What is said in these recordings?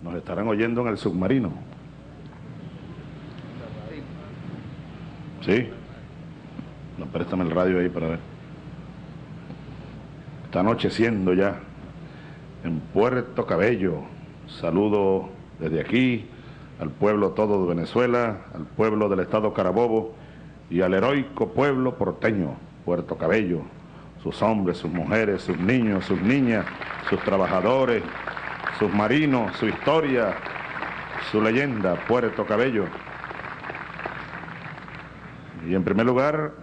Nos estarán oyendo en el submarino. ¿Sí? No, préstame el radio ahí para ver. Está anocheciendo ya en Puerto Cabello. Saludo desde aquí al pueblo todo de Venezuela, al pueblo del estado Carabobo y al heroico pueblo porteño, Puerto Cabello, sus hombres, sus mujeres, sus niños, sus niñas, sus trabajadores, sus marinos, su historia, su leyenda, Puerto Cabello. Y en primer lugar,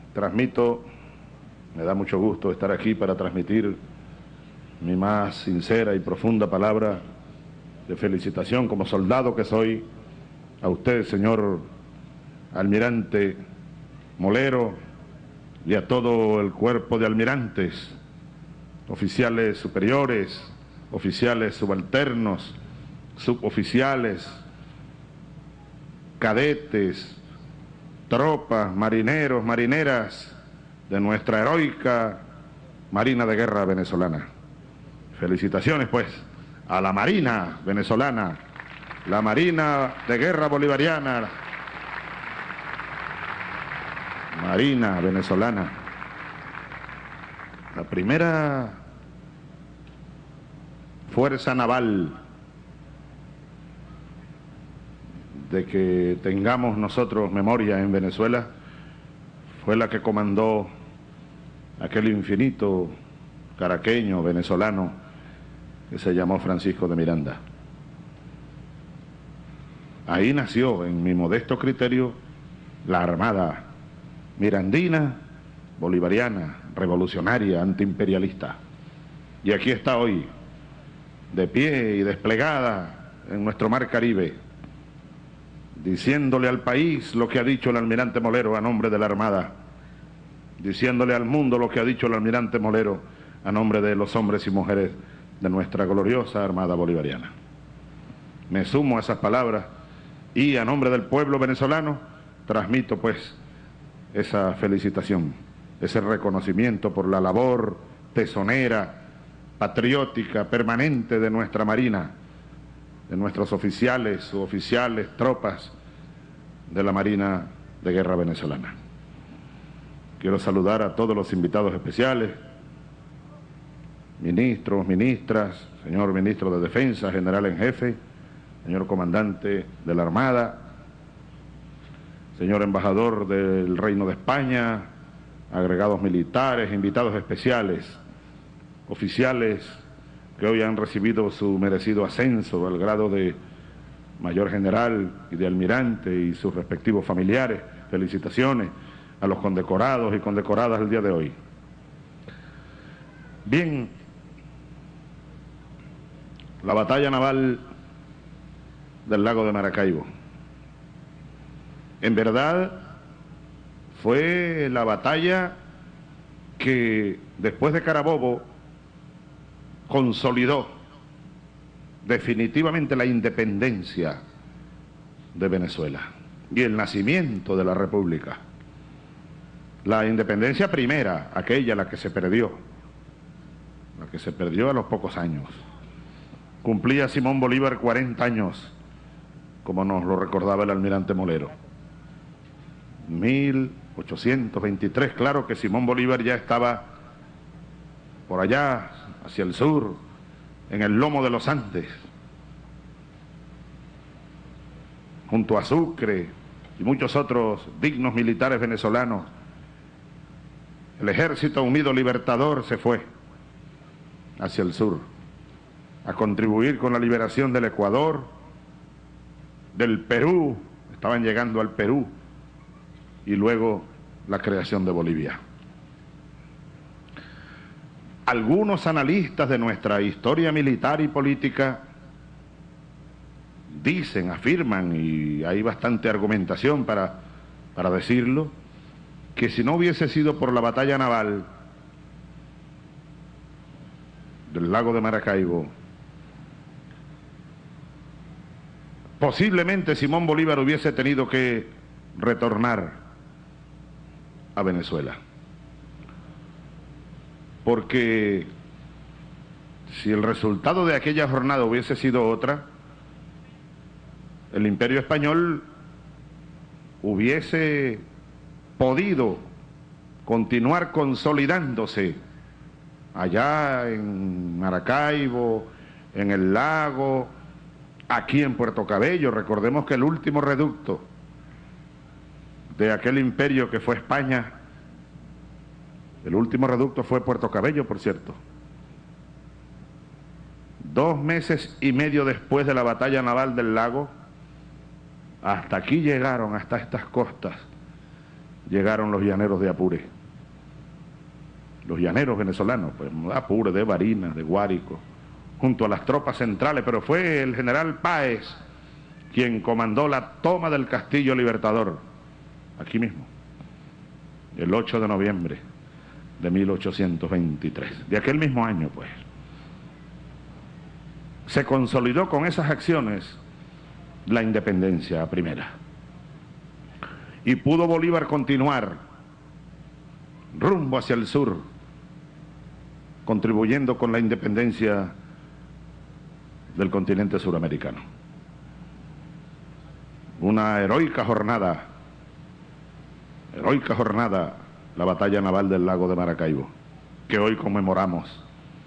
me da mucho gusto estar aquí para transmitir mi más sincera y profunda palabra de felicitación como soldado que soy a usted, señor almirante Molero, y a todo el cuerpo de almirantes, oficiales superiores, oficiales subalternos, suboficiales, cadetes, tropas, marineros, marineras de nuestra heroica Marina de Guerra venezolana. Felicitaciones, pues, a la Marina venezolana, la Marina de Guerra bolivariana, Marina venezolana, la primera fuerza naval de que tengamos nosotros memoria en Venezuela, fue la que comandó aquel infinito caraqueño venezolano que se llamó Francisco de Miranda. Ahí nació, en mi modesto criterio, la Armada mirandina, bolivariana, revolucionaria, antiimperialista. Y aquí está hoy, de pie y desplegada en nuestro mar Caribe, diciéndole al país lo que ha dicho el almirante Molero a nombre de la Armada, diciéndole al mundo lo que ha dicho el almirante Molero a nombre de los hombres y mujeres de nuestra gloriosa Armada bolivariana. Me sumo a esas palabras y a nombre del pueblo venezolano transmito pues esa felicitación, ese reconocimiento por la labor tesonera, patriótica, permanente de nuestra Marina, de nuestros oficiales, suboficiales, tropas de la Marina de Guerra venezolana. Quiero saludar a todos los invitados especiales, ministros, ministras, señor ministro de Defensa, general en jefe, señor comandante de la Armada, señor embajador del Reino de España, agregados militares, invitados especiales, oficiales que hoy han recibido su merecido ascenso al grado de mayor general y de almirante y sus respectivos familiares. Felicitaciones a los condecorados y condecoradas del día de hoy. Bien, la batalla naval del lago de Maracaibo. En verdad, fue la batalla que después de Carabobo consolidó definitivamente la independencia de Venezuela y el nacimiento de la República. La independencia primera, aquella la que se perdió a los pocos años. Cumplía Simón Bolívar 40 años, como nos lo recordaba el almirante Molero. 1823, claro que Simón Bolívar ya estaba por allá, hacia el sur, en el lomo de los Andes, junto a Sucre y muchos otros dignos militares venezolanos. El Ejército Unido Libertador se fue hacia el sur a contribuir con la liberación del Ecuador, del Perú, estaban llegando al Perú, y luego la creación de Bolivia. Algunos analistas de nuestra historia militar y política dicen, afirman, y hay bastante argumentación para decirlo, que si no hubiese sido por la batalla naval del lago de Maracaibo, posiblemente Simón Bolívar hubiese tenido que retornar a Venezuela. Porque si el resultado de aquella jornada hubiese sido otra, el Imperio Español hubiese podido continuar consolidándose allá en Maracaibo, en el lago, aquí en Puerto Cabello. Recordemos que el último reducto de aquel imperio que fue España, el último reducto fue Puerto Cabello, por cierto. 2 meses y medio después de la batalla naval del lago, hasta aquí llegaron, hasta estas costas, llegaron los llaneros de Apure. Los llaneros venezolanos, pues de Apure, de Barinas, de Guárico, junto a las tropas centrales, pero fue el general Páez quien comandó la toma del Castillo Libertador, aquí mismo, el 8 de noviembre de 1823, de aquel mismo año, pues. Se consolidó con esas acciones la independencia primera. Y pudo Bolívar continuar rumbo hacia el sur, contribuyendo con la independencia del continente suramericano. Una heroica jornada, la batalla naval del lago de Maracaibo, que hoy conmemoramos.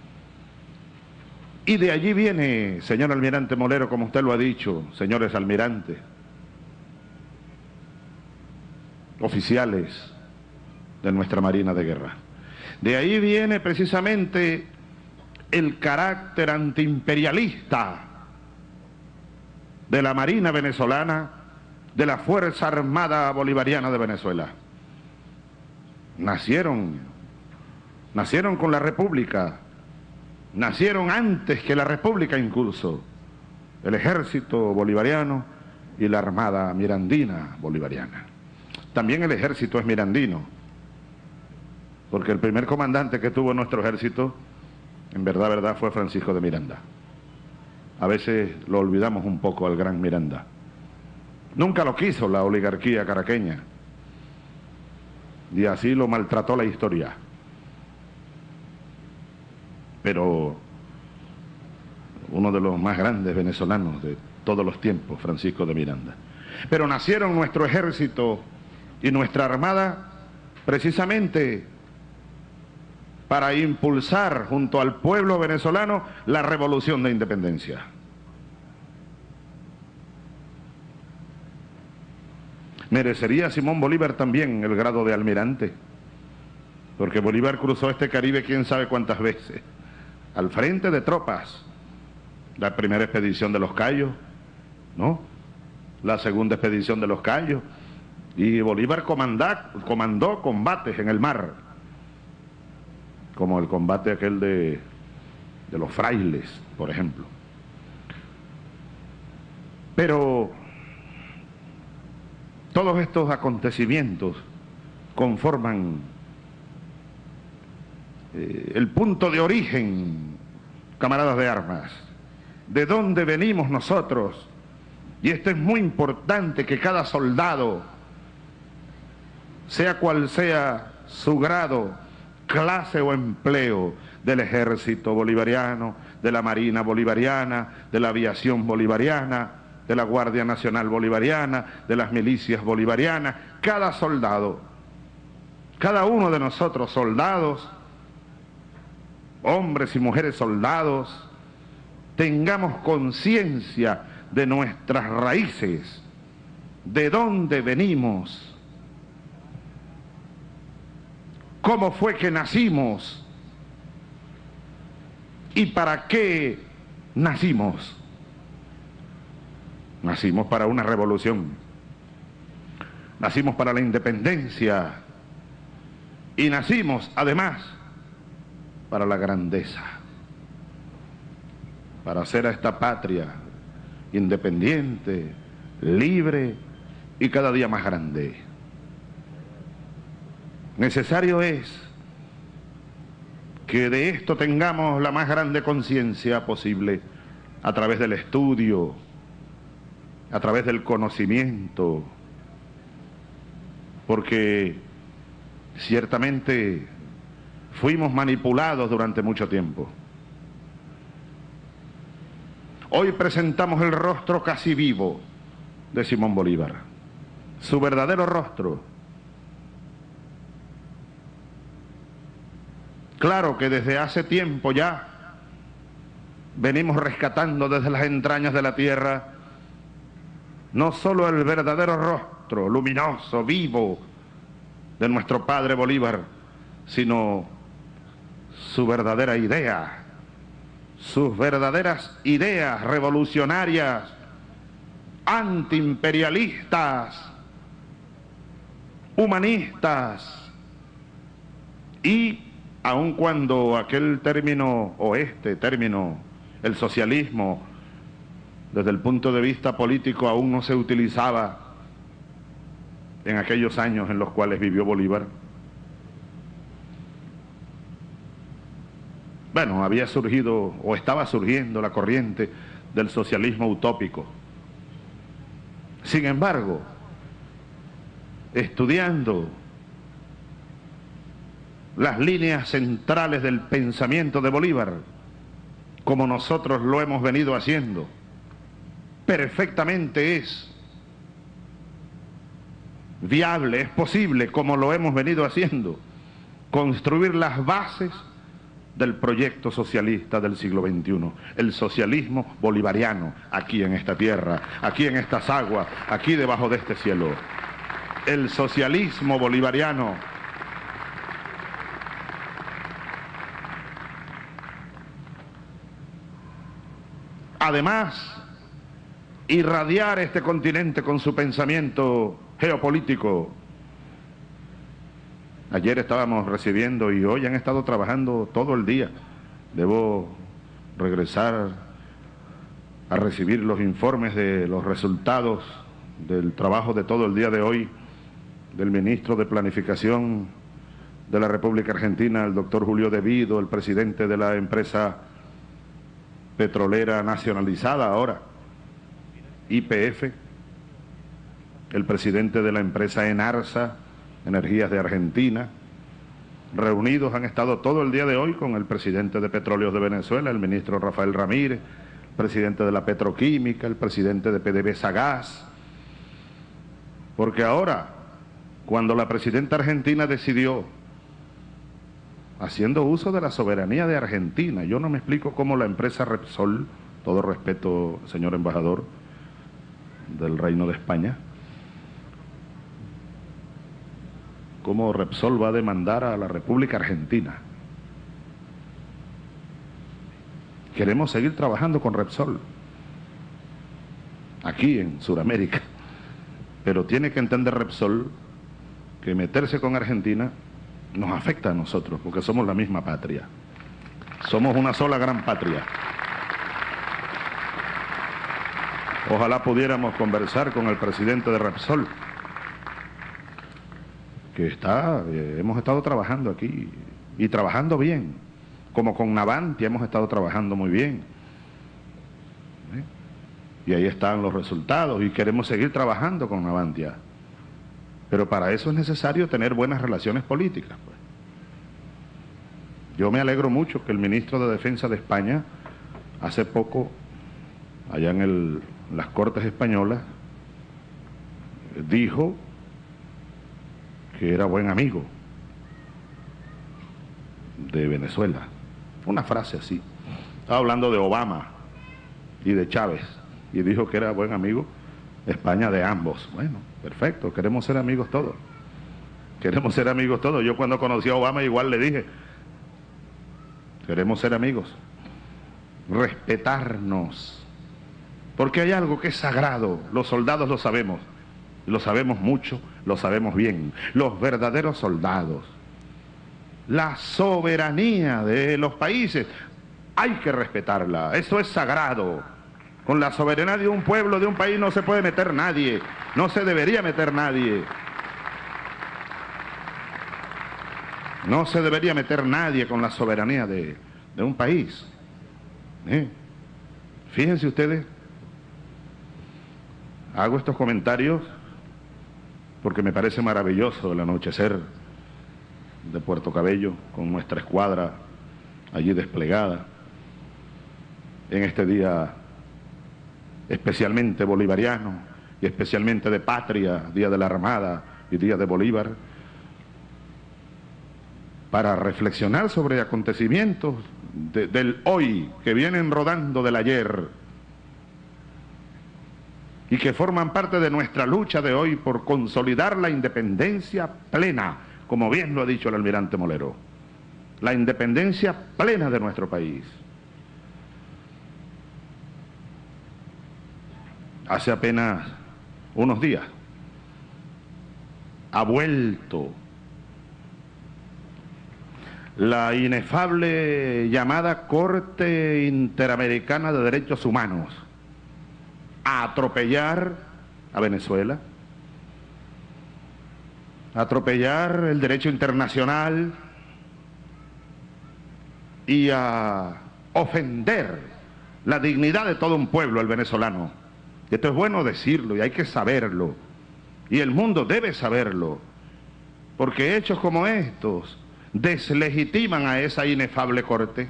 Y de allí viene, señor almirante Molero, como usted lo ha dicho, señores almirantes, oficiales de nuestra Marina de Guerra. De ahí viene precisamente el carácter antiimperialista de la Marina venezolana, de la Fuerza Armada Bolivariana de Venezuela. Nacieron con la República, nacieron antes que la República incluso, el Ejército Bolivariano y la Armada Mirandina Bolivariana. También el ejército es mirandino, porque el primer comandante que tuvo nuestro ejército, en verdad, fue Francisco de Miranda. A veces lo olvidamos un poco al gran Miranda. Nunca lo quiso la oligarquía caraqueña, y así lo maltrató la historia. Pero uno de los más grandes venezolanos de todos los tiempos, Francisco de Miranda. Pero nacieron nuestro ejército y nuestra armada precisamente para impulsar junto al pueblo venezolano la revolución de independencia. Merecería Simón Bolívar también el grado de almirante, porque Bolívar cruzó este Caribe quién sabe cuántas veces, al frente de tropas. La primera expedición de los Cayos, ¿no? La segunda expedición de los Cayos, y Bolívar comandó combates en el mar, como el combate aquel de los frailes, por ejemplo. Pero todos estos acontecimientos conforman el punto de origen, camaradas de armas, de dónde venimos nosotros. Y esto es muy importante, que cada soldado, sea cual sea su grado, clase o empleo, del ejército bolivariano, de la marina bolivariana, de la aviación bolivariana, de la Guardia Nacional Bolivariana, de las milicias bolivarianas, cada soldado, cada uno de nosotros soldados, hombres y mujeres soldados, tengamos conciencia de nuestras raíces, de dónde venimos, cómo fue que nacimos y para qué nacimos. Nacimos para una revolución, nacimos para la independencia y nacimos además para la grandeza, para hacer a esta patria independiente, libre y cada día más grande. Necesario es que de esto tengamos la más grande conciencia posible a través del estudio, a través del conocimiento, porque ciertamente fuimos manipulados durante mucho tiempo. Hoy presentamos el rostro casi vivo de Simón Bolívar, su verdadero rostro. Claro que desde hace tiempo ya venimos rescatando desde las entrañas de la tierra no solo el verdadero rostro luminoso, vivo de nuestro padre Bolívar, sino su verdadera idea, sus verdaderas ideas revolucionarias, antiimperialistas, humanistas. Y aun cuando aquel término, o este término, el socialismo, desde el punto de vista político aún no se utilizaba en aquellos años en los cuales vivió Bolívar, bueno, había surgido o estaba surgiendo la corriente del socialismo utópico. Sin embargo, estudiando las líneas centrales del pensamiento de Bolívar, como nosotros lo hemos venido haciendo, perfectamente es viable, es posible, como lo hemos venido haciendo, construir las bases del proyecto socialista del siglo XXI, el socialismo bolivariano, aquí en esta tierra, aquí en estas aguas, aquí debajo de este cielo. El socialismo bolivariano además irradiar este continente con su pensamiento geopolítico. Ayer estábamos recibiendo y hoy han estado trabajando todo el día. Debo regresar a recibir los informes de los resultados del trabajo de todo el día de hoy del ministro de Planificación de la República Argentina, el doctor Julio De Vido, el presidente de la empresa petrolera nacionalizada ahora, YPF, el presidente de la empresa Enarsa, Energías de Argentina. Reunidos han estado todo el día de hoy con el presidente de Petróleos de Venezuela, el ministro Rafael Ramírez, presidente de la Petroquímica, el presidente de PDVSA Gas, porque ahora, cuando la presidenta argentina decidió, haciendo uso de la soberanía de Argentina, yo no me explico cómo la empresa Repsol, todo respeto, señor embajador del Reino de España, cómo Repsol va a demandar a la República Argentina. Queremos seguir trabajando con Repsol, aquí en Sudamérica, pero tiene que entender Repsol que meterse con Argentina nos afecta a nosotros, porque somos la misma patria. Somos una sola gran patria. Ojalá pudiéramos conversar con el presidente de Repsol, que hemos estado trabajando aquí, y trabajando bien, como con Navantia hemos estado trabajando muy bien. Y ahí están los resultados, y queremos seguir trabajando con Navantia. Pero para eso es necesario tener buenas relaciones políticas, pues. Yo me alegro mucho que el ministro de Defensa de España, hace poco, allá en las Cortes Españolas, dijo que era buen amigo de Venezuela. Una frase así. Estaba hablando de Obama y de Chávez, y dijo que era buen amigo de España de ambos. Bueno, perfecto, queremos ser amigos todos. Queremos ser amigos todos. Yo cuando conocí a Obama igual le dije, queremos ser amigos, respetarnos, porque hay algo que es sagrado, los soldados lo sabemos mucho, lo sabemos bien, los verdaderos soldados, la soberanía de los países, hay que respetarla, eso es sagrado. Con la soberanía de un pueblo, de un país, no se puede meter nadie, no se debería meter nadie. No se debería meter nadie con la soberanía de un país. Fíjense ustedes, hago estos comentarios porque me parece maravilloso el anochecer de Puerto Cabello, con nuestra escuadra allí desplegada, en este día especialmente bolivariano, y especialmente de Patria, Día de la Armada y Día de Bolívar, para reflexionar sobre acontecimientos del hoy que vienen rodando del ayer y que forman parte de nuestra lucha de hoy por consolidar la independencia plena, como bien lo ha dicho el almirante Molero, la independencia plena de nuestro país. Hace apenas unos días ha vuelto la inefable llamada Corte Interamericana de Derechos Humanos a atropellar a Venezuela, a atropellar el derecho internacional y a ofender la dignidad de todo un pueblo, el venezolano. Esto es bueno decirlo y hay que saberlo, y el mundo debe saberlo, porque hechos como estos deslegitiman a esa inefable corte.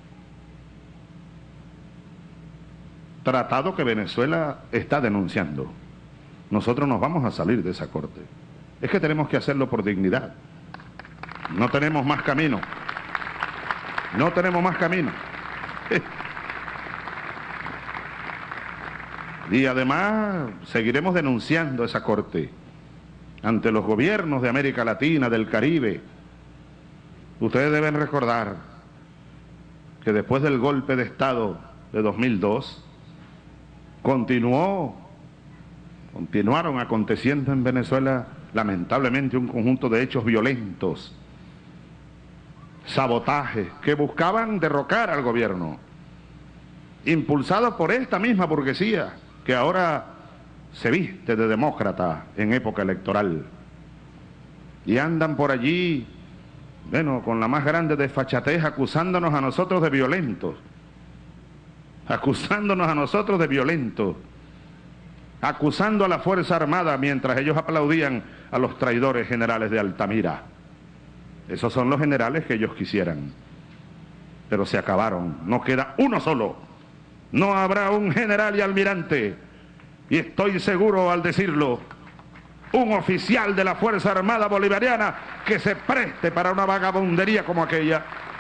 Tratado que Venezuela está denunciando. Nosotros nos vamos a salir de esa corte. Es que tenemos que hacerlo por dignidad. No tenemos más camino. No tenemos más camino. Y además seguiremos denunciando esa corte ante los gobiernos de América Latina, del Caribe. Ustedes deben recordar que después del golpe de Estado de 2002, continuaron aconteciendo en Venezuela, lamentablemente, un conjunto de hechos violentos, sabotajes, que buscaban derrocar al gobierno, impulsados por esta misma burguesía, que ahora se viste de demócrata en época electoral, y andan por allí, bueno, con la más grande desfachatez, acusándonos a nosotros de violentos, acusando a la Fuerza Armada mientras ellos aplaudían a los traidores generales de Altamira. Esos son los generales que ellos quisieran, pero se acabaron, no queda uno solo, no habrá un general y almirante, y estoy seguro al decirlo, un oficial de la Fuerza Armada Bolivariana que se preste para una vagabundería como aquella,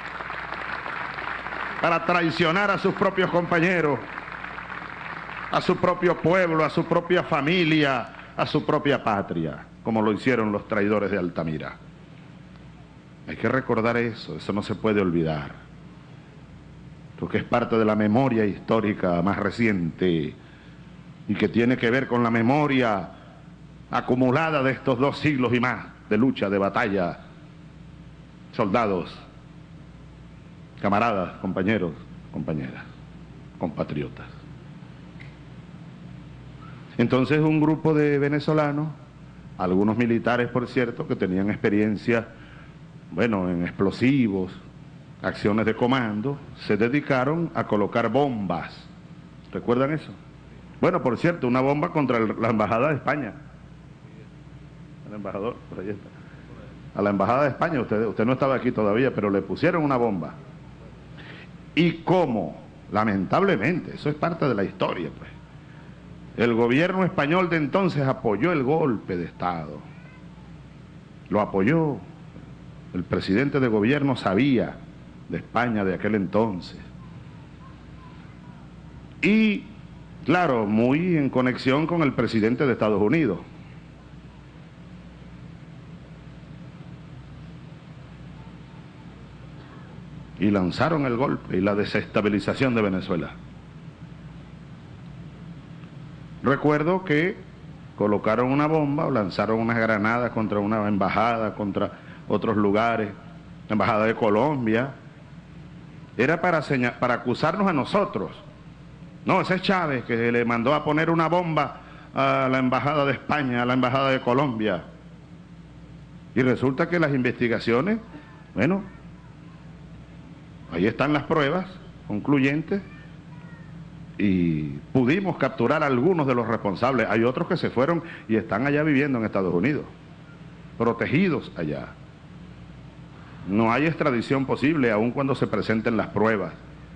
para traicionar a sus propios compañeros, a su propio pueblo, a su propia familia, a su propia patria, como lo hicieron los traidores de Altamira. Hay que recordar eso, eso no se puede olvidar, porque es parte de la memoria histórica más reciente y que tiene que ver con la memoria acumulada de estos 2 siglos y más de lucha, de batalla. Soldados, camaradas, compañeros, compañeras, compatriotas. Entonces un grupo de venezolanos, algunos militares por cierto, que tenían experiencia, bueno, en explosivos, acciones de comando, se dedicaron a colocar bombas. ¿Recuerdan eso? Bueno, por cierto, una bomba contra la Embajada de España. El embajador, por ahí está. A la Embajada de España, usted no estaba aquí todavía, pero le pusieron una bomba. ¿Y cómo? Lamentablemente, eso es parte de la historia, pues. El gobierno español de entonces apoyó el golpe de Estado. Lo apoyó. El presidente de gobierno sabía de España de aquel entonces. Y, claro, muy en conexión con el presidente de Estados Unidos. Y lanzaron el golpe y la desestabilización de Venezuela. Recuerdo que colocaron una bomba o lanzaron unas granadas contra una embajada, contra otros lugares, la embajada de Colombia. Era para acusarnos a nosotros. No, ese es Chávez que le mandó a poner una bomba a la embajada de España, a la embajada de Colombia. Y resulta que las investigaciones, bueno, ahí están las pruebas concluyentes y pudimos capturar a algunos de los responsables. Hay otros que se fueron y están allá viviendo en Estados Unidos, protegidos allá. No hay extradición posible aun cuando se presenten las pruebas.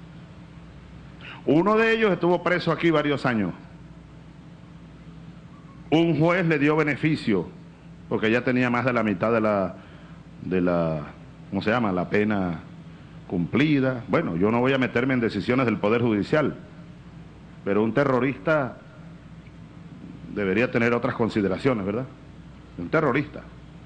Uno de ellos estuvo preso aquí varios años. Un juez le dio beneficio, porque ya tenía más de la mitad de la, ¿cómo se llama?, la pena cumplida. Bueno, yo no voy a meterme en decisiones del Poder Judicial, pero un terrorista debería tener otras consideraciones, ¿verdad? Un terrorista.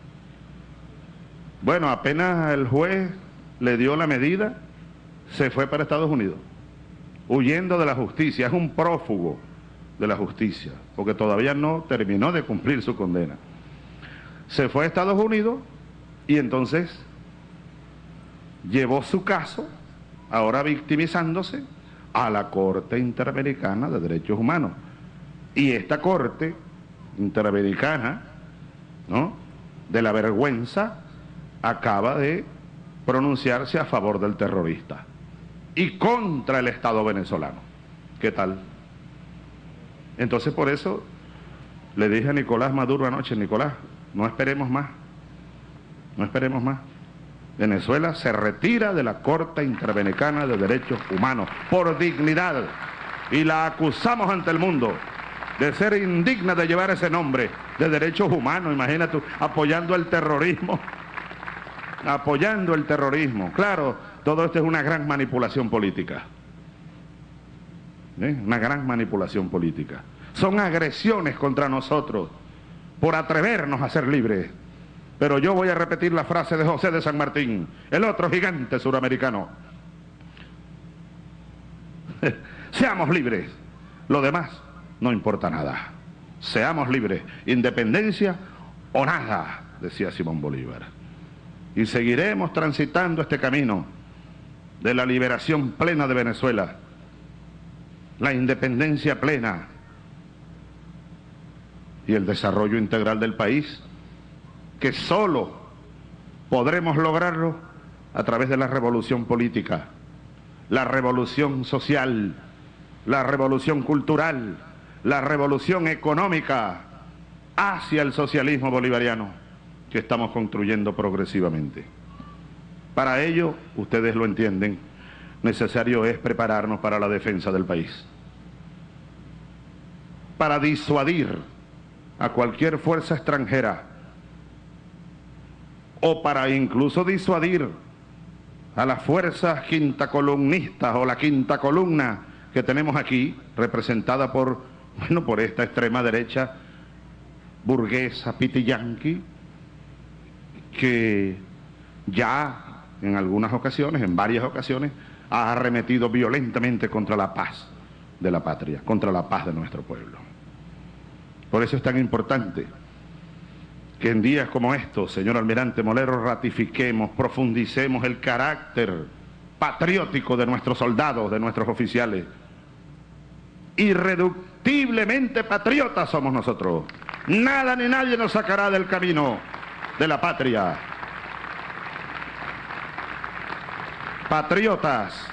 Bueno, apenas el juez le dio la medida, se fue para Estados Unidos, huyendo de la justicia. Es un prófugo de la justicia, porque todavía no terminó de cumplir su condena. Se fue a Estados Unidos y entonces llevó su caso, ahora victimizándose, a la Corte Interamericana de Derechos Humanos. Y esta Corte Interamericana, ¿no?, de la vergüenza, acaba de pronunciarse a favor del terrorista y contra el Estado venezolano. ¿Qué tal? Entonces, por eso le dije a Nicolás Maduro anoche: Nicolás, no esperemos más, no esperemos más. Venezuela se retira de la Corte Interamericana de Derechos Humanos por dignidad, y la acusamos ante el mundo de ser indigna de llevar ese nombre de derechos humanos. Imagínate, apoyando el terrorismo, apoyando el terrorismo. Claro, todo esto es una gran manipulación política. Una gran manipulación política. Son agresiones contra nosotros por atrevernos a ser libres. Pero yo voy a repetir la frase de José de San Martín, el otro gigante suramericano: seamos libres, lo demás no importa nada. Seamos libres, independencia o nada, decía Simón Bolívar. Y seguiremos transitando este camino de la liberación plena de Venezuela, la independencia plena y el desarrollo integral del país, que solo podremos lograrlo a través de la revolución política, la revolución social, la revolución cultural, la revolución económica hacia el socialismo bolivariano que estamos construyendo progresivamente. Para ello, ustedes lo entienden, necesario es prepararnos para la defensa del país, para disuadir a cualquier fuerza extranjera, o para incluso disuadir a las fuerzas quintacolumnistas o la quinta columna que tenemos aquí, representada por esta extrema derecha burguesa, pitiyanqui, que ya en algunas ocasiones, en varias ocasiones, ha arremetido violentamente contra la paz de la patria, contra la paz de nuestro pueblo. Por eso es tan importante que en días como estos, señor Almirante Molero, ratifiquemos, profundicemos el carácter patriótico de nuestros soldados, de nuestros oficiales. Irreductiblemente patriotas somos nosotros. Nada ni nadie nos sacará del camino de la patria. Patriotas,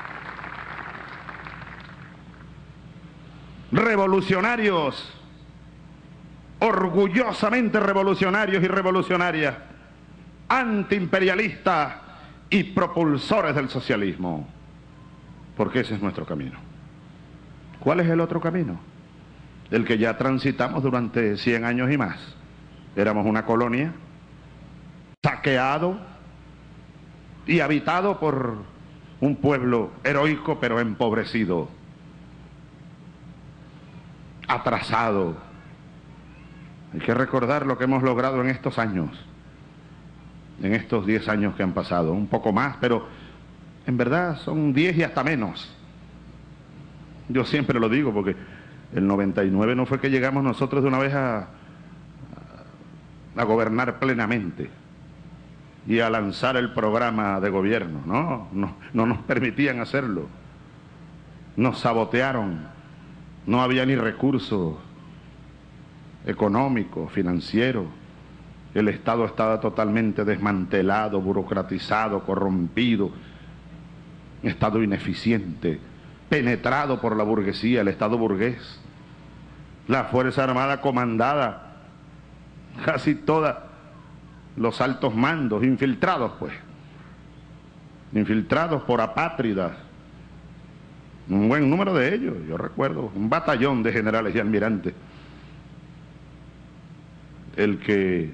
revolucionarios, orgullosamente revolucionarios y revolucionarias, antiimperialistas y propulsores del socialismo, porque ese es nuestro camino. ¿Cuál es el otro camino? El que ya transitamos durante 100 años y más. Éramos una colonia, saqueado y habitado por un pueblo heroico pero empobrecido, atrasado. Hay que recordar lo que hemos logrado en estos años, en estos 10 años que han pasado, un poco más, pero en verdad son 10 y hasta menos. Yo siempre lo digo, porque el 99 no fue que llegamos nosotros de una vez a gobernar plenamente y a lanzar el programa de gobierno. No nos permitían hacerlo. Nos sabotearon. No había ni recursos económicos, financieros. El Estado estaba totalmente desmantelado, burocratizado, corrompido. Estado ineficiente, penetrado por la burguesía, el Estado burgués. La Fuerza Armada comandada, casi todos los altos mandos, infiltrados infiltrados por apátridas, un buen número de ellos. Yo recuerdo un batallón de generales y almirantes el que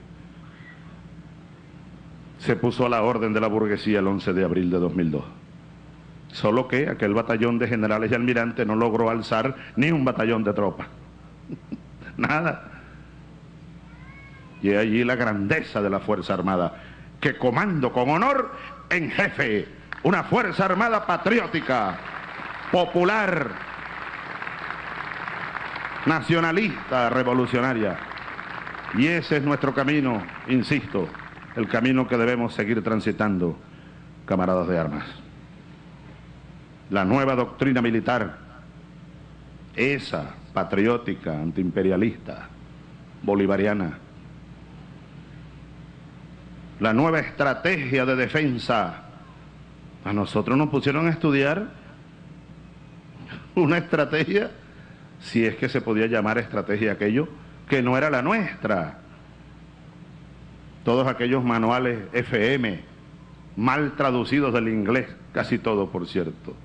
se puso a la orden de la burguesía el 11 de abril de 2002. Solo que aquel batallón de generales y almirantes no logró alzar ni un batallón de tropas. Nada. Y allí la grandeza de la Fuerza Armada, que comando con honor en jefe una Fuerza Armada patriótica, popular, nacionalista, revolucionaria. Y ese es nuestro camino, insisto, el camino que debemos seguir transitando, camaradas de armas. La nueva doctrina militar, esa patriótica, antiimperialista, bolivariana. La nueva estrategia de defensa. A nosotros nos pusieron a estudiar una estrategia, si es que se podía llamar estrategia aquello, que no era la nuestra. Todos aquellos manuales FM, mal traducidos del inglés, casi todo, por cierto.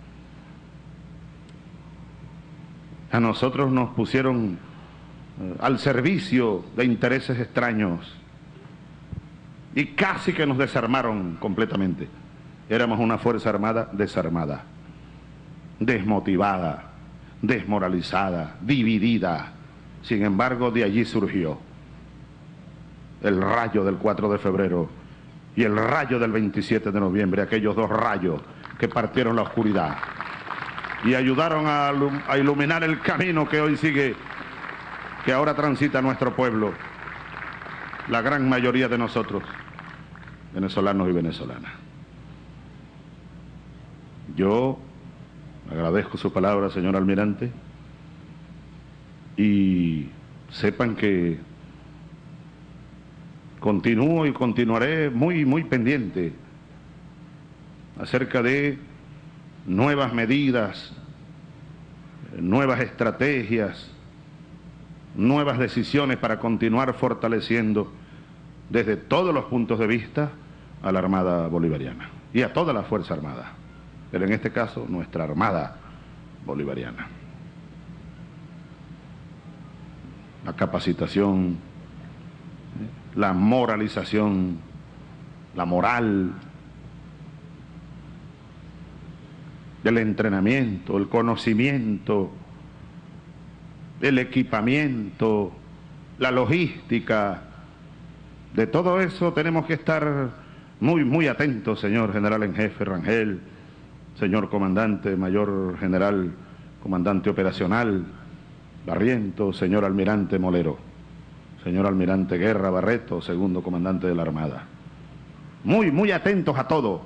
A nosotros nos pusieron al servicio de intereses extraños y casi que nos desarmaron completamente. Éramos una Fuerza Armada desarmada, desmotivada, desmoralizada, dividida. Sin embargo, de allí surgió el rayo del 4 de febrero y el rayo del 27 de noviembre, aquellos dos rayos que partieron la oscuridad y ayudaron a iluminar el camino que hoy sigue, que ahora transita nuestro pueblo, la gran mayoría de nosotros, venezolanos y venezolanas. Yo agradezco su palabra, señor almirante, y sepan que continúo y continuaré muy pendiente acerca de nuevas medidas, nuevas estrategias, nuevas decisiones para continuar fortaleciendo desde todos los puntos de vista a la Armada Bolivariana y a toda la Fuerza Armada, pero en este caso nuestra Armada Bolivariana. La capacitación, la moralización, la moral, el entrenamiento, el conocimiento, el equipamiento, la logística. De todo eso tenemos que estar muy atentos, señor general en jefe Rangel, señor comandante mayor general, comandante operacional Barrientos, señor almirante Molero, señor almirante Guerra Barreto, segundo comandante de la Armada. Muy atentos a todo.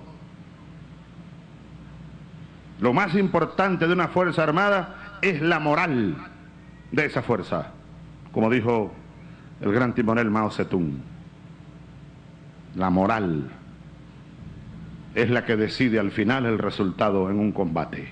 Lo más importante de una Fuerza Armada es la moral de esa fuerza, como dijo el gran timonel Mao Zedong. La moral es la que decide al final el resultado en un combate.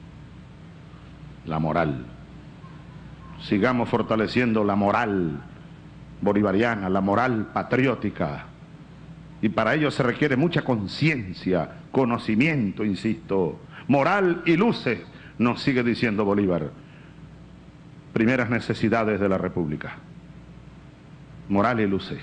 La moral. Sigamos fortaleciendo la moral bolivariana, la moral patriótica. Y para ello se requiere mucha conciencia, conocimiento, insisto. Moral y luces, nos sigue diciendo Bolívar. Primeras necesidades de la República. Moral y luces.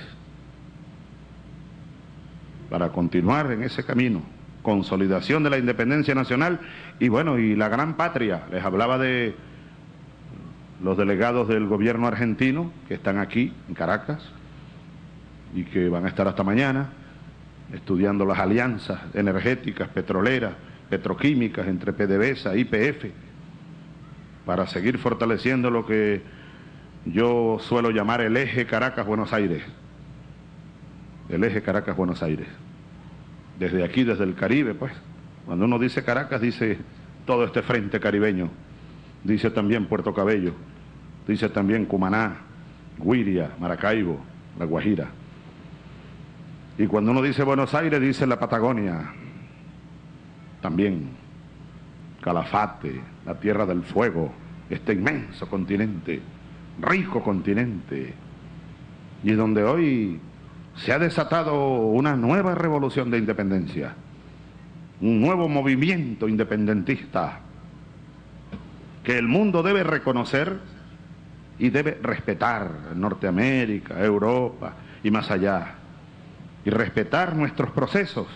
Para continuar en ese camino, consolidación de la independencia nacional y bueno, y la gran patria. Les hablaba de los delegados del gobierno argentino que están aquí en Caracas y que van a estar hasta mañana estudiando las alianzas energéticas, petroleras, petroquímicas entre PDVSA y YPF para seguir fortaleciendo lo que yo suelo llamar el eje Caracas-Buenos Aires. El eje Caracas-Buenos Aires. Desde aquí, desde el Caribe, pues. Cuando uno dice Caracas, dice todo este frente caribeño. Dice también Puerto Cabello. Dice también Cumaná, Guiria, Maracaibo, La Guajira. Y cuando uno dice Buenos Aires, dice la Patagonia. También Calafate, la Tierra del Fuego, este inmenso continente, rico continente. Y donde hoy se ha desatado una nueva revolución de independencia, un nuevo movimiento independentista que el mundo debe reconocer y debe respetar Norteamérica, Europa y más allá, y respetar nuestros procesos,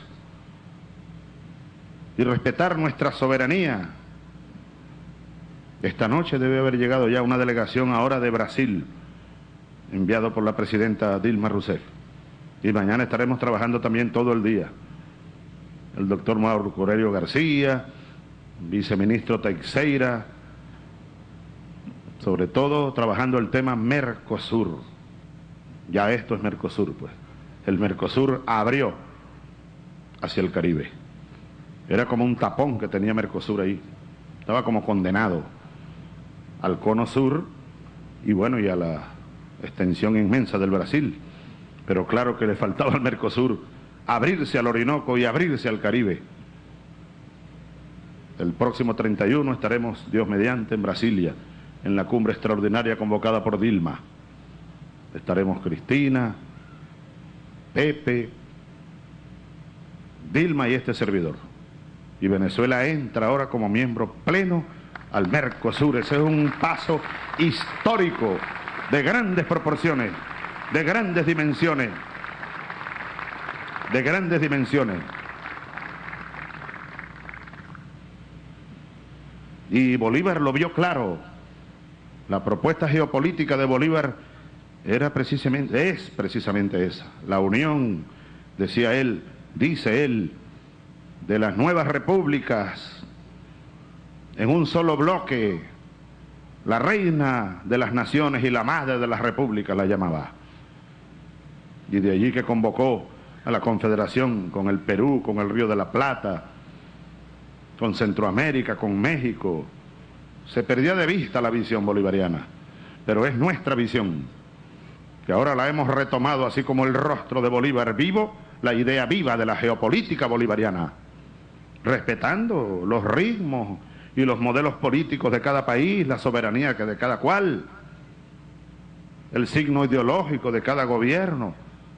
y respetar nuestra soberanía. Esta noche debe haber llegado ya una delegación ahora de Brasil, enviado por la presidenta Dilma Rousseff, y mañana estaremos trabajando también todo el día. El doctor Mauro Aurelio García, viceministro Teixeira, sobre todo trabajando el tema Mercosur. Ya esto es Mercosur, pues. El Mercosur abrió hacia el Caribe. Era como un tapón que tenía Mercosur ahí. Estaba como condenado al cono sur y bueno, y a la extensión inmensa del Brasil. Pero claro que le faltaba al Mercosur abrirse al Orinoco y abrirse al Caribe. El próximo 31 estaremos, Dios mediante, en Brasilia, en la cumbre extraordinaria convocada por Dilma. Estaremos Cristina, Pepe, Dilma y este servidor. Y Venezuela entra ahora como miembro pleno al Mercosur. Ese es un paso histórico de grandes proporciones, de grandes dimensiones, de grandes dimensiones. Y Bolívar lo vio claro. La propuesta geopolítica de Bolívar es precisamente esa. La unión, decía él, dice él, de las nuevas repúblicas en un solo bloque. La reina de las naciones y la madre de las repúblicas la llamaba. Y de allí que convocó a la Confederación con el Perú, con el Río de la Plata, con Centroamérica, con México. Se perdía de vista la visión bolivariana, pero es nuestra visión, que ahora la hemos retomado, así como el rostro de Bolívar vivo, la idea viva de la geopolítica bolivariana, respetando los ritmos y los modelos políticos de cada país, la soberanía de cada cual, el signo ideológico de cada gobierno.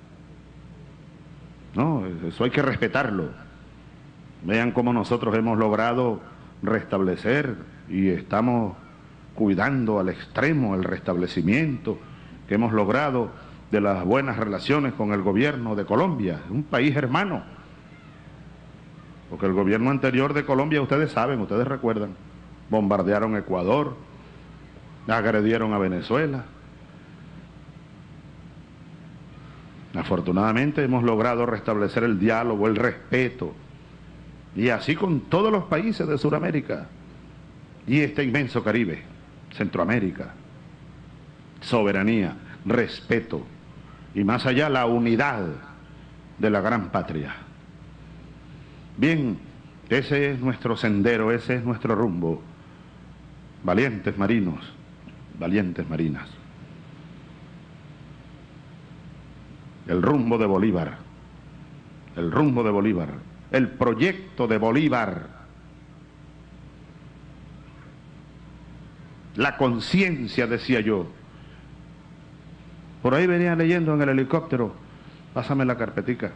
No, eso hay que respetarlo. Vean cómo nosotros hemos logrado restablecer y estamos cuidando al extremo el restablecimiento que hemos logrado de las buenas relaciones con el gobierno de Colombia, un país hermano. Porque el gobierno anterior de Colombia, ustedes saben, ustedes recuerdan, bombardearon Ecuador, agredieron a Venezuela. Afortunadamente hemos logrado restablecer el diálogo, el respeto, y así con todos los países de Sudamérica y este inmenso Caribe, Centroamérica. Soberanía, respeto y más allá la unidad de la gran patria. Bien, ese es nuestro sendero, ese es nuestro rumbo. Valientes marinos, valientes marinas. El rumbo de Bolívar, el rumbo de Bolívar, el proyecto de Bolívar, la conciencia, decía yo. Por ahí venía leyendo en el helicóptero, pásame la carpetica.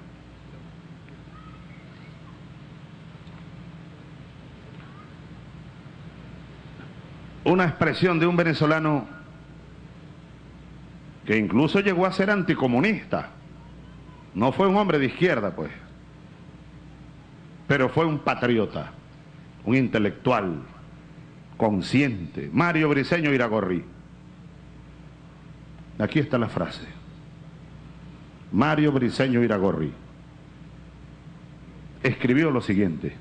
Una expresión de un venezolano que incluso llegó a ser anticomunista. No fue un hombre de izquierda, pues, pero fue un patriota, un intelectual, consciente. Mario Briceño Iragorri. Aquí está la frase. Mario Briceño Iragorri escribió lo siguiente: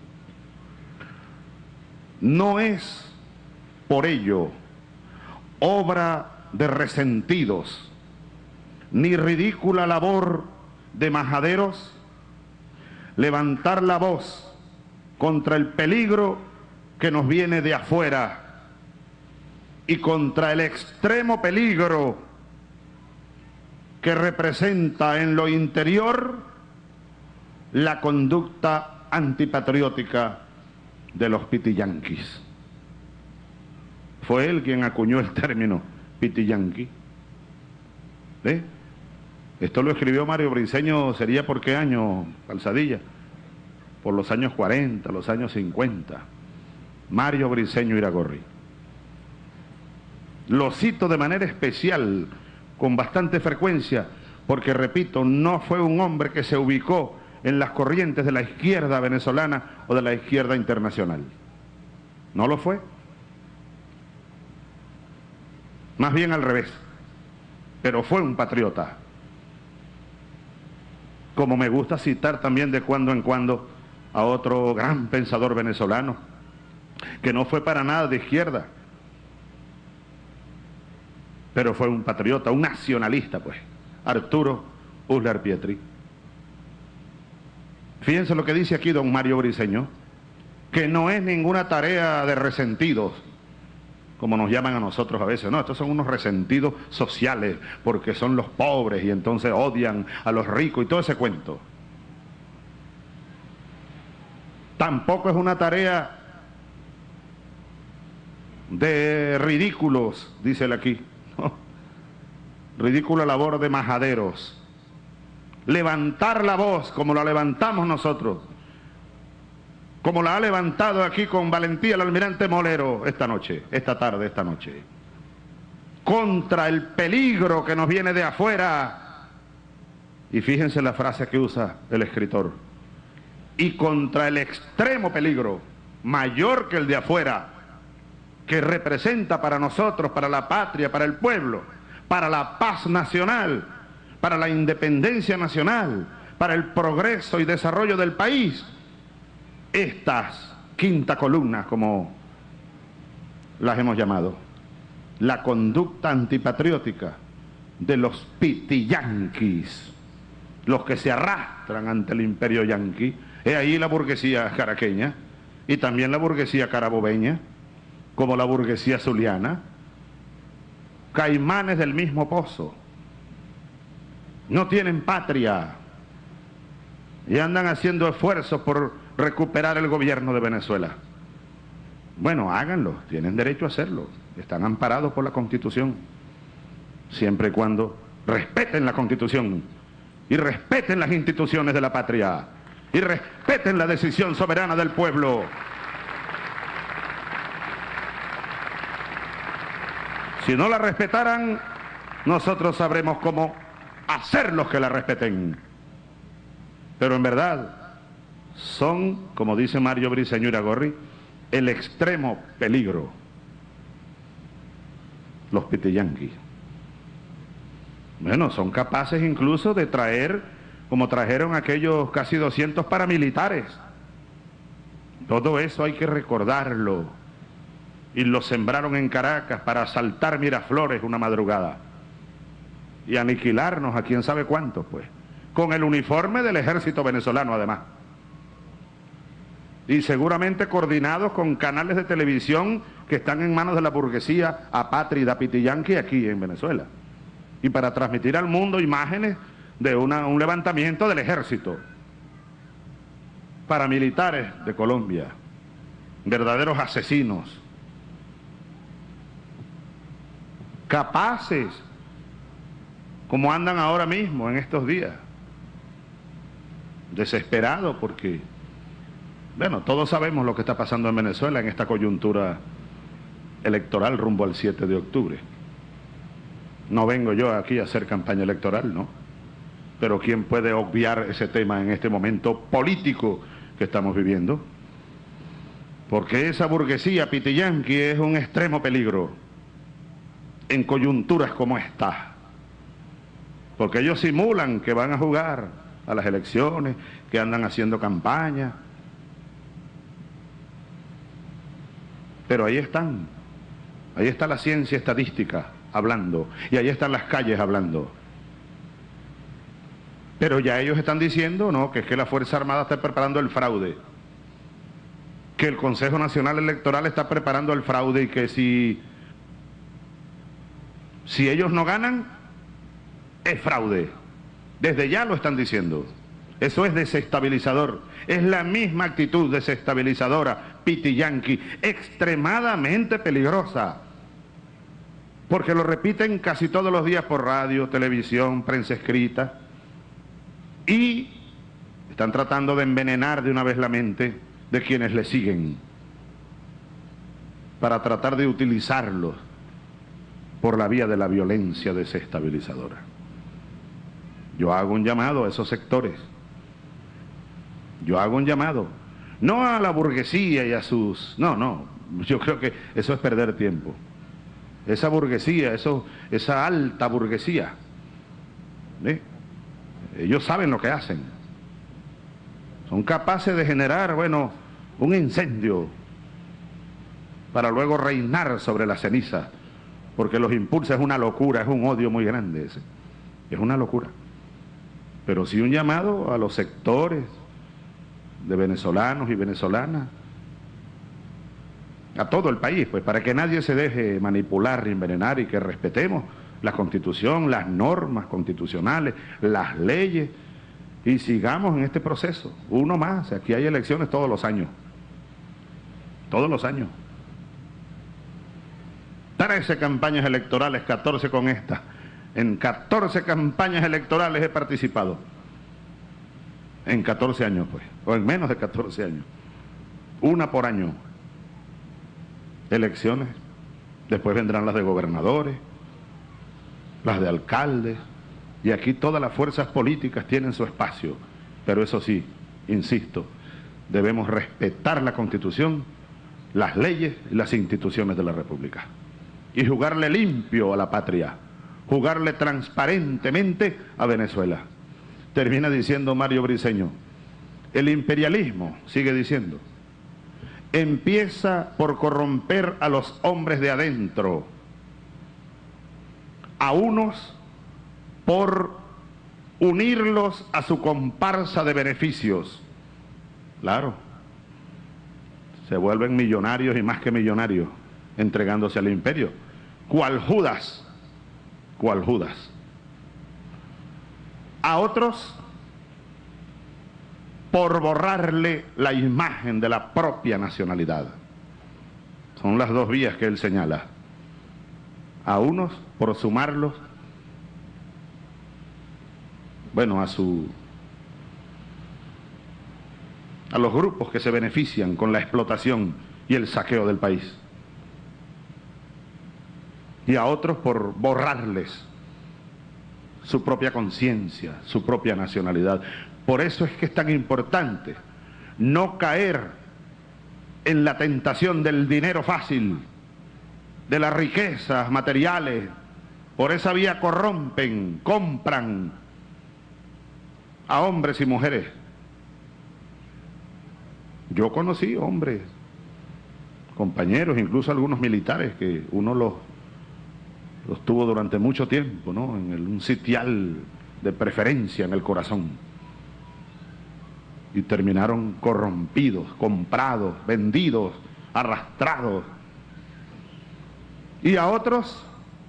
no es por ello obra de resentidos, ni ridícula labor de majaderos, levantar la voz contra el peligro que nos viene de afuera y contra el extremo peligro que representa en lo interior la conducta antipatriótica de los pitiyanquis. Fue él quien acuñó el término pitiyanqui. ¿Ve? Esto lo escribió Mario Briceño, ¿sería por qué año, Calzadilla? Por los años 40, los años 50. Mario Briceño Iragorri. Lo cito de manera especial, con bastante frecuencia, porque, repito, no fue un hombre que se ubicó en las corrientes de la izquierda venezolana o de la izquierda internacional. No lo fue. Más bien al revés. Pero fue un patriota. Como me gusta citar también de cuando en cuando a otro gran pensador venezolano, que no fue para nada de izquierda, pero fue un patriota, un nacionalista, pues, Arturo Uslar Pietri. Fíjense lo que dice aquí don Mario Briceño, que no es ninguna tarea de resentidos, como nos llaman a nosotros a veces. No, estos son unos resentidos sociales, porque son los pobres y entonces odian a los ricos y todo ese cuento. Tampoco es una tarea de ridículos, dice él aquí. Ridícula labor de majaderos. Levantar la voz como la levantamos nosotros, como la ha levantado aquí con valentía el almirante Molero esta noche, esta tarde, esta noche, contra el peligro que nos viene de afuera. Y fíjense la frase que usa el escritor: y contra el extremo peligro, mayor que el de afuera, que representa para nosotros, para la patria, para el pueblo, para la paz nacional, para la independencia nacional, para el progreso y desarrollo del país, estas quinta columnas, como las hemos llamado, la conducta antipatriótica de los pitiyanquis, los que se arrastran ante el imperio yanqui. Es ahí la burguesía caraqueña y también la burguesía carabobeña, como la burguesía zuliana, caimanes del mismo pozo. No tienen patria y andan haciendo esfuerzos por recuperar el gobierno de Venezuela. Bueno, háganlo, tienen derecho a hacerlo, están amparados por la Constitución, siempre y cuando respeten la Constitución y respeten las instituciones de la patria y respeten la decisión soberana del pueblo. Si no la respetaran, nosotros sabremos cómo hacerlos que la respeten. Pero en verdad son, como dice Mario Briceño Iragorri, el extremo peligro, los pitiyanquis. Bueno, son capaces incluso de traer, como trajeron aquellos casi 200 paramilitares. Todo eso hay que recordarlo. Y lo sembraron en Caracas para asaltar Miraflores una madrugada y aniquilarnos a quién sabe cuántos, pues, con el uniforme del ejército venezolano además, y seguramente coordinados con canales de televisión que están en manos de la burguesía apátrida pitiyanqui aquí en Venezuela, y para transmitir al mundo imágenes de un levantamiento del ejército, paramilitares de Colombia, verdaderos asesinos, capaces, como andan ahora mismo en estos días, desesperados porque, bueno, todos sabemos lo que está pasando en Venezuela en esta coyuntura electoral rumbo al 7 de octubre. No vengo yo aquí a hacer campaña electoral, ¿no? Pero ¿quién puede obviar ese tema en este momento político que estamos viviendo? Porque esa burguesía pitiyanqui es un extremo peligro en coyunturas como esta, porque ellos simulan que van a jugar a las elecciones, que andan haciendo campaña, pero ahí están, ahí está la ciencia estadística hablando, y ahí están las calles hablando. Pero ya ellos están diciendo, no, que es que la Fuerza Armada está preparando el fraude, que el Consejo Nacional Electoral está preparando el fraude, y que si ellos no ganan, es fraude. Desde ya lo están diciendo. Eso es desestabilizador. Es la misma actitud desestabilizadora, pitiyanqui, extremadamente peligrosa. Porque lo repiten casi todos los días por radio, televisión, prensa escrita. Y están tratando de envenenar de una vez la mente de quienes le siguen, para tratar de utilizarlos por la vía de la violencia desestabilizadora. Yo hago un llamado a esos sectores. Yo hago un llamado, no a la burguesía y a sus... No, yo creo que eso es perder tiempo. Esa burguesía, esa alta burguesía, ¿sí? Ellos saben lo que hacen. Son capaces de generar, bueno, un incendio para luego reinar sobre la ceniza, porque los impulsa, es una locura, es un odio muy grande ese. Es una locura. Pero sí un llamado a los sectores de venezolanos y venezolanas, a todo el país, pues, para que nadie se deje manipular, envenenar, y que respetemos la Constitución, las normas constitucionales, las leyes, y sigamos en este proceso. Uno más, aquí hay elecciones todos los años. Todos los años. 13 campañas electorales, 14 con esta. En 14 campañas electorales he participado. En 14 años, pues, o en menos de 14 años. Una por año. Elecciones. Después vendrán las de gobernadores, las de alcaldes, y aquí todas las fuerzas políticas tienen su espacio. Pero eso sí, insisto, debemos respetar la Constitución, las leyes y las instituciones de la República. Y jugarle limpio a la patria, jugarle transparentemente a Venezuela. Termina diciendo Mario Briceño, el imperialismo, sigue diciendo, empieza por corromper a los hombres de adentro, a unos por unirlos a su comparsa de beneficios. Claro, se vuelven millonarios y más que millonarios, entregándose al imperio, cual Judas, cual Judas. A otros por borrarle la imagen de la propia nacionalidad. Son las dos vías que él señala. A unos por sumarlos, bueno, a los grupos que se benefician con la explotación y el saqueo del país. Y a otros por borrarles su propia conciencia, su propia nacionalidad. Por eso es que es tan importante no caer en la tentación del dinero fácil, de las riquezas materiales. Por esa vía corrompen, compran a hombres y mujeres. Yo conocí hombres, compañeros, incluso algunos militares, que uno los tuvo durante mucho tiempo, ¿no? En un sitial de preferencia en el corazón. Y terminaron corrompidos, comprados, vendidos, arrastrados. Y a otros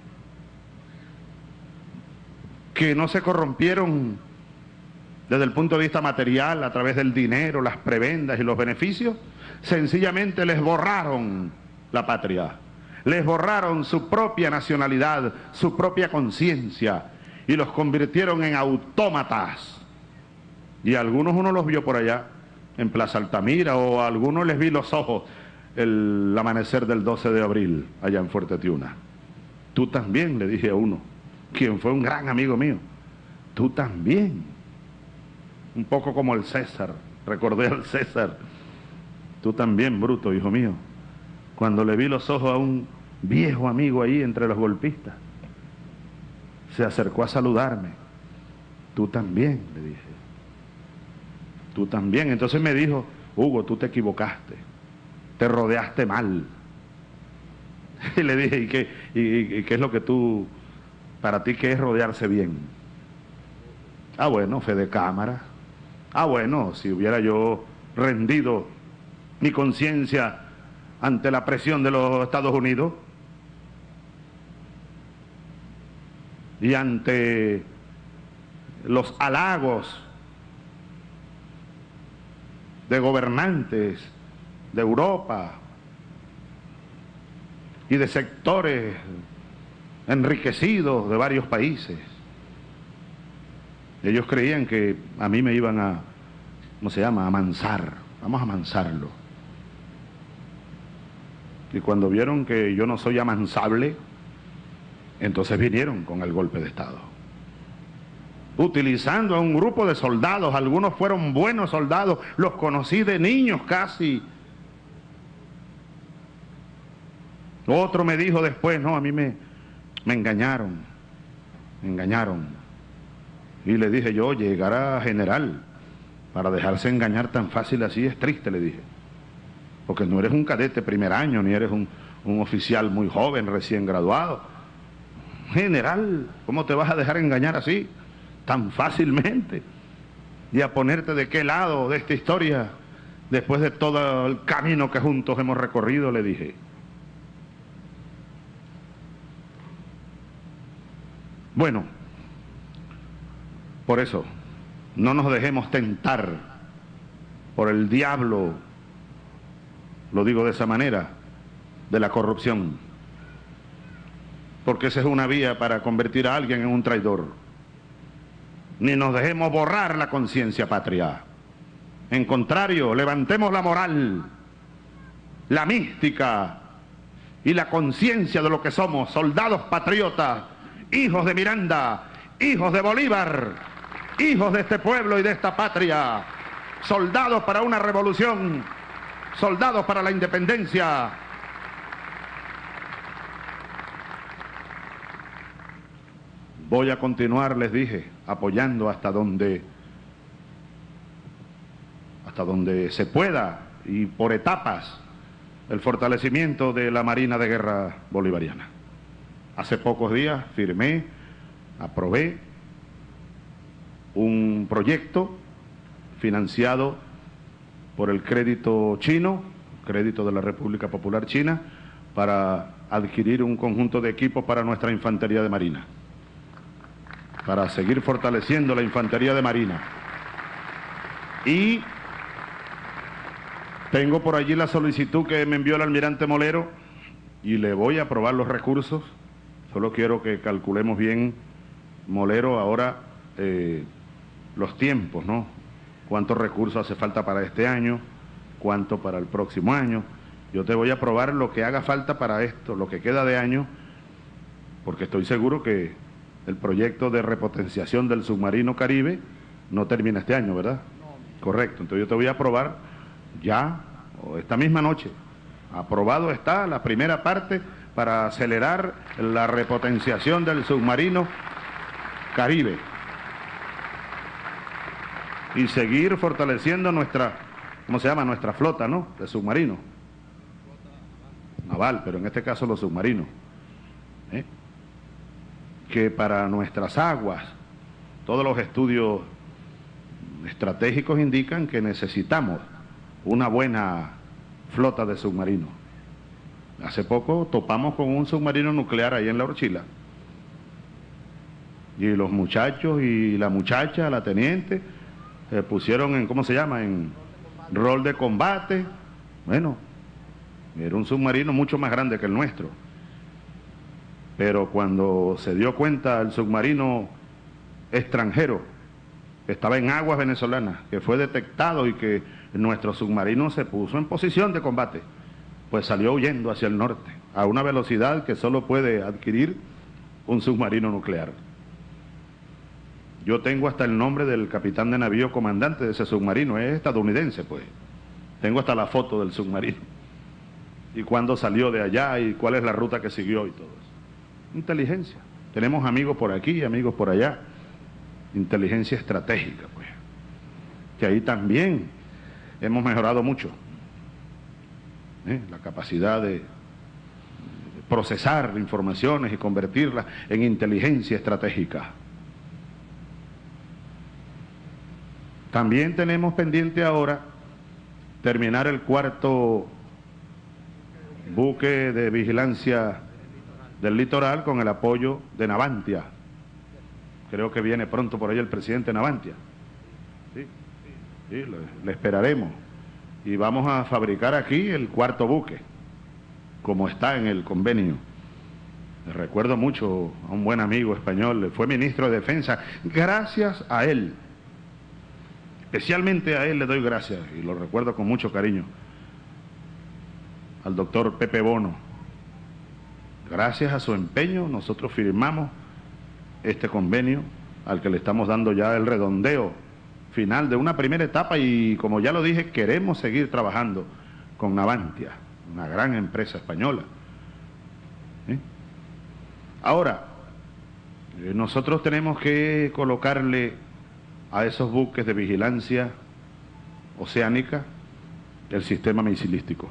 que no se corrompieron desde el punto de vista material, a través del dinero, las prebendas y los beneficios, sencillamente les borraron la patria. Les borraron su propia nacionalidad, su propia conciencia, y los convirtieron en autómatas. Y a algunos uno los vio por allá, en Plaza Altamira, o a algunos les vi los ojos el amanecer del 12 de abril, allá en Fuerte Tiuna. Tú también, le dije a uno, quien fue un gran amigo mío, tú también. Un poco como el César, recordé al César. Tú también, bruto, hijo mío. Cuando le vi los ojos a un viejo amigo ahí entre los golpistas, se acercó a saludarme. Tú también, le dije. Tú también. Entonces me dijo, Hugo, tú te equivocaste, te rodeaste mal. Y le dije, ¿y qué es lo que tú, para ti, qué es rodearse bien? Ah, bueno, fe de cámara. Ah, bueno, si hubiera yo rendido mi conciencia ante la presión de los Estados Unidos y ante los halagos de gobernantes de Europa y de sectores enriquecidos de varios países, ellos creían que a mí me iban a, ¿cómo se llama?, a amansar. Vamos a amansarlo. Y cuando vieron que yo no soy amansable, Entonces vinieron con el golpe de Estado, utilizando a un grupo de soldados. Algunos fueron buenos soldados, los conocí de niños casi. Otro me dijo después, no, a mí me engañaron, me engañaron. Y le dije yo, llegar a general para dejarse engañar tan fácil así es triste, le dije. Porque no eres un cadete primer año, ni eres un oficial muy joven, recién graduado. General, ¿cómo te vas a dejar engañar así, tan fácilmente? Y a ponerte de qué lado de esta historia, después de todo el camino que juntos hemos recorrido, le dije. Bueno, por eso, no nos dejemos tentar por el diablo, lo digo de esa manera, de la corrupción, porque esa es una vía para convertir a alguien en un traidor. Ni nos dejemos borrar la conciencia patria. En contrario, levantemos la moral, la mística y la conciencia de lo que somos, soldados patriotas, hijos de Miranda, hijos de Bolívar, hijos de este pueblo y de esta patria, soldados para una revolución, soldados para la independencia. Voy a continuar, les dije, apoyando hasta donde se pueda y por etapas el fortalecimiento de la Marina de Guerra Bolivariana. Hace pocos días firmé, aprobé un proyecto financiado por el crédito chino, crédito de la República Popular China, para adquirir un conjunto de equipos para nuestra infantería de marina, para seguir fortaleciendo la infantería de marina. Y tengo por allí la solicitud que me envió el almirante Molero y le voy a aprobar los recursos. Solo quiero que calculemos bien, Molero, ahora los tiempos, ¿no? ¿Cuántos recursos hace falta para este año? ¿Cuánto para el próximo año? Yo te voy a aprobar lo que haga falta para esto, lo que queda de año, porque estoy seguro que el proyecto de repotenciación del submarino Caribe no termina este año, ¿verdad? Correcto, entonces yo te voy a aprobar ya, o esta misma noche, aprobado está la primera parte para acelerar la repotenciación del submarino Caribe y seguir fortaleciendo nuestra, ¿cómo se llama? Nuestra flota, ¿no? De submarinos. Naval, pero en este caso los submarinos. Que para nuestras aguas, todos los estudios estratégicos indican que necesitamos una buena flota de submarinos. Hace poco topamos con un submarino nuclear ahí en La Orchila. Y los muchachos y la muchacha, la teniente, pusieron en, ¿cómo se llama?, en rol de combate. Bueno, era un submarino mucho más grande que el nuestro. Pero cuando se dio cuenta el submarino extranjero, que estaba en aguas venezolanas, que fue detectado y que nuestro submarino se puso en posición de combate, pues salió huyendo hacia el norte, a una velocidad que solo puede adquirir un submarino nuclear. Yo tengo hasta el nombre del capitán de navío comandante de ese submarino, es estadounidense, pues. Tengo hasta la foto del submarino. Y cuándo salió de allá y cuál es la ruta que siguió y todo eso. Inteligencia. Tenemos amigos por aquí, amigos por allá. Inteligencia estratégica, pues. Que ahí también hemos mejorado mucho. La capacidad de procesar informaciones y convertirlas en inteligencia estratégica. También tenemos pendiente ahora terminar el cuarto buque de vigilancia del litoral con el apoyo de Navantia. Creo que viene pronto por ahí el presidente Navantia. Sí, le esperaremos. Y vamos a fabricar aquí el cuarto buque, como está en el convenio. Recuerdo mucho a un buen amigo español, fue ministro de Defensa, gracias a él, especialmente a él le doy gracias, y lo recuerdo con mucho cariño, al doctor Pepe Bono, Gracias a su empeño nosotros firmamos este convenio al que le estamos dando ya el redondeo final de una primera etapa y, como ya lo dije, queremos seguir trabajando con Navantia, una gran empresa española. Ahora, nosotros tenemos que colocarle a esos buques de vigilancia oceánica el sistema misilístico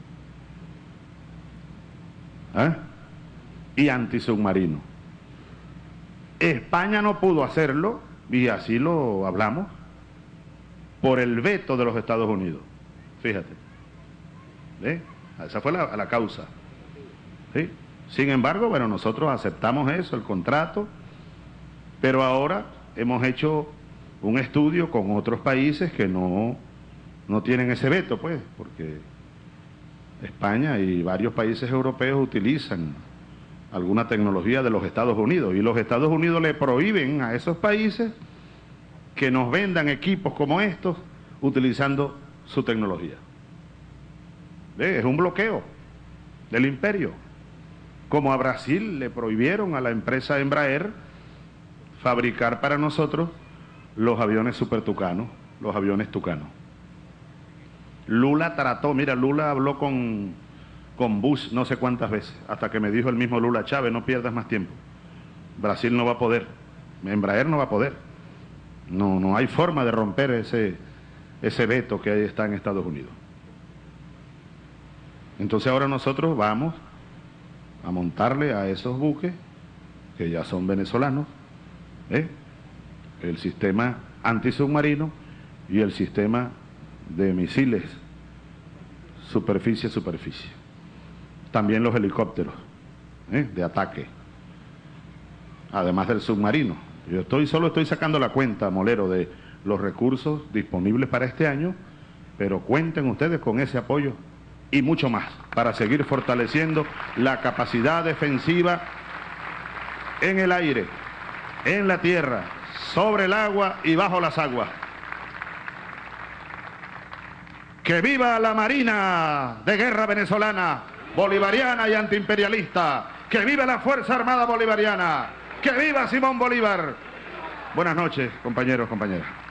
y antisubmarino. España no pudo hacerlo, y así lo hablamos, por el veto de los Estados Unidos. Fíjate. Esa fue la causa. ¿Sí? Sin embargo, bueno, nosotros aceptamos eso, el contrato, pero ahora hemos hecho un estudio con otros países que no tienen ese veto, pues, porque España y varios países europeos utilizan alguna tecnología de los Estados Unidos, y los Estados Unidos le prohíben a esos países que nos vendan equipos como estos utilizando su tecnología. Es un bloqueo del imperio. Como a Brasil le prohibieron a la empresa Embraer fabricar para nosotros los aviones Super Tucano, los aviones Tucano. Lula trató, mira, Lula habló con Bush no sé cuántas veces, hasta que me dijo el mismo Lula: Chávez, no pierdas más tiempo, Brasil no va a poder, Embraer no va a poder, no hay forma de romper ese veto que está en Estados Unidos. Entonces ahora nosotros vamos a montarle a esos buques, que ya son venezolanos, el sistema antisubmarino y el sistema de misiles superficie-superficie. También los helicópteros de ataque, además del submarino. Yo solo estoy sacando la cuenta, Molero, de los recursos disponibles para este año, pero cuenten ustedes con ese apoyo y mucho más para seguir fortaleciendo la capacidad defensiva en el aire, en la tierra, sobre el agua y bajo las aguas. ¡Que viva la Marina de Guerra venezolana, bolivariana y antiimperialista! ¡Que viva la Fuerza Armada Bolivariana! ¡Que viva Simón Bolívar! Buenas noches, compañeros, compañeras.